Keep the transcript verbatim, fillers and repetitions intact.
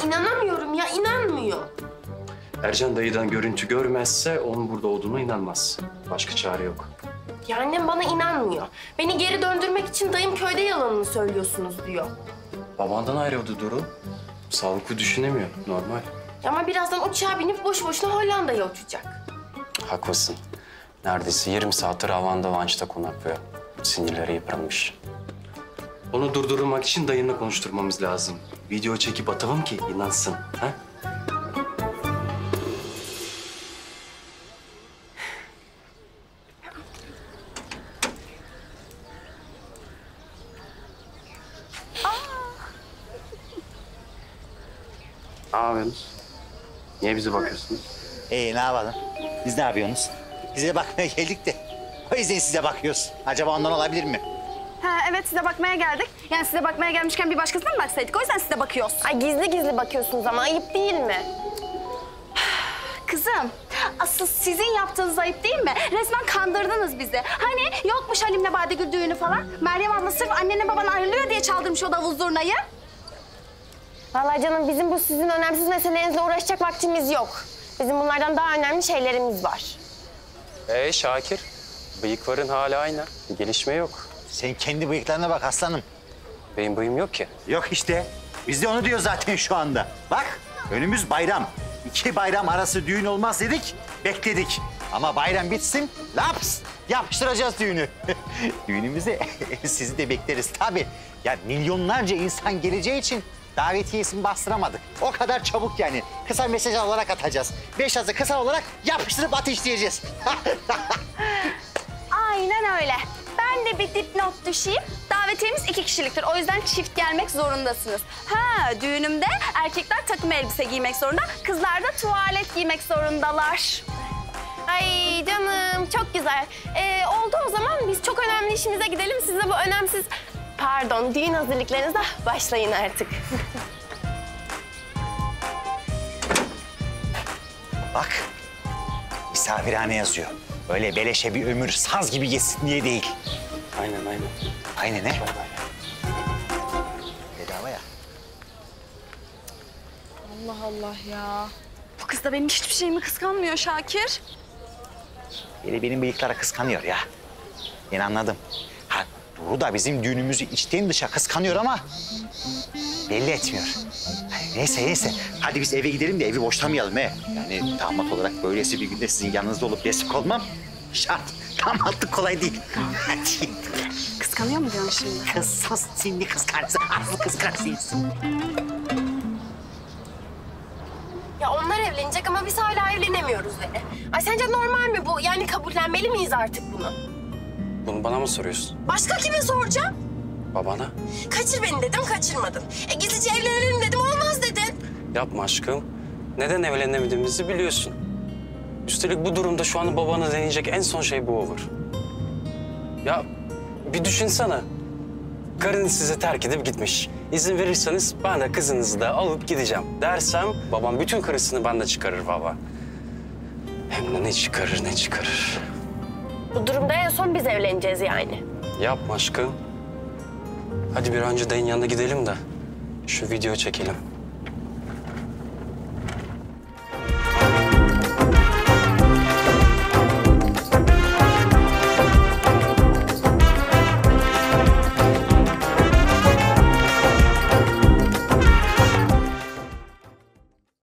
inanamıyorum ya, inanmıyor. Ercan dayıdan görüntü görmezse onun burada olduğuna inanmaz. Başka çare yok. Ya annem bana inanmıyor. Beni geri döndürmek için dayım köyde yalanını söylüyorsunuz diyor. Babandan ayrıldı Duru. Sağlıklı düşünemiyor, normal. Ama birazdan uçağa binip boş boşuna Hollanda'ya uçacak. Haklısın. Neredeyse yarım saattir Havan'da Vanç'ta konaklıyor. Sinirleri yıpranmış. Onu durdurmak için dayınla konuşturmamız lazım. Video çekip atalım ki inansın. Ha? Ne yapıyorsunuz? Niye bize bakıyorsunuz? İyi, ne yapalım? Biz ne yapıyorsunuz? Bize bakmaya geldik de o yüzden size bakıyoruz. Acaba ondan olabilir mi? Ha, evet size bakmaya geldik. Yani size bakmaya gelmişken bir başkasına mı baksaydık? O yüzden size bakıyoruz. Ay gizli gizli bakıyorsunuz ama ayıp değil mi? Kızım, asıl sizin yaptığınız ayıp değil mi? Resmen kandırdınız bizi. Hani yokmuş Halim'le Badegül düğünü falan. Meryem abla sırf annenle baban ayrılıyor diye çaldırmış o davul zurnayı. Vallahi canım bizim bu sizin önemsiz meselelerinizle uğraşacak vaktimiz yok. Bizim bunlardan daha önemli şeylerimiz var. Ee Şakir, bıyıkların hala aynı. Bir gelişme yok. Sen kendi bıyıklarına bak aslanım. Benim bıyığım yok ki. Yok işte. Biz de onu diyor zaten şu anda. Bak, önümüz bayram. İki bayram arası düğün olmaz dedik, bekledik. Ama bayram bitsin, laps yapıştıracağız düğünü. Düğünümüze sizi de bekleriz tabii. Ya milyonlarca insan geleceği için davetiyesini bastıramadık. O kadar çabuk yani. Kısa mesaj olarak atacağız. Beş yazı kısa olarak yapıştırıp ateşleyeceğiz. Aynen öyle. Ben de bir dipnot düşeyim. Davetiyemiz iki kişiliktir. O yüzden çift gelmek zorundasınız. Ha, düğünümde erkekler takım elbise giymek zorunda, kızlar da tuvalet giymek zorundalar. Ay canım çok güzel. Ee, oldu o zaman biz çok önemli işimize gidelim. Size bu önemsiz, pardon düğün hazırlıklarınıza başlayın artık. Bak, misafirhane yazıyor. Öyle beleşe bir ömür saz gibi geçsin diye değil. Aynen aynen. Aynen ne? Bedava ya. Allah Allah ya. Bu kız da benim hiçbir şeyimi kıskanmıyor Şakir. Biri benim bıyıklara kıskanıyor ya. Ben anladım. Ha, Duru da bizim düğünümüzü içten dışa kıskanıyor ama belli etmiyor. Neyse neyse. Hadi biz eve gidelim de evi boşlamayalım he. Yani damat olarak böylesi bir günde sizin yanınızda olup destek olmam şart. Damatlık kolay değil. Hadi. Kıskanıyor mu diyorsun şimdi? Kız sus, seni kıskarsın. Aslı kıskarsın. Ya onlar evlenecek ama biz hala evlenemiyoruz dedi. Ay sence normal mi bu? Yani kabullenmeli miyiz artık bunu? Bunu bana mı soruyorsun? Başka kime soracağım? Babana? Kaçır beni dedim, kaçırmadın. E gizlice evlenelim dedim, olmaz dedin. Yapma aşkım. Neden evlenemediğimizi biliyorsun. Üstelik bu durumda şu an babana deneyecek en son şey bu olur. Ya bir düşünsene. Karın sizi terk edip gitmiş. İzin verirseniz ben de kızınızı da alıp gideceğim dersem babam bütün karısını bende çıkarır baba. Hem de ne çıkarır ne çıkarır. Bu durumda en son biz evleneceğiz yani. Yapma aşkım. Hadi bir önce dayın yanına gidelim de şu video çekelim.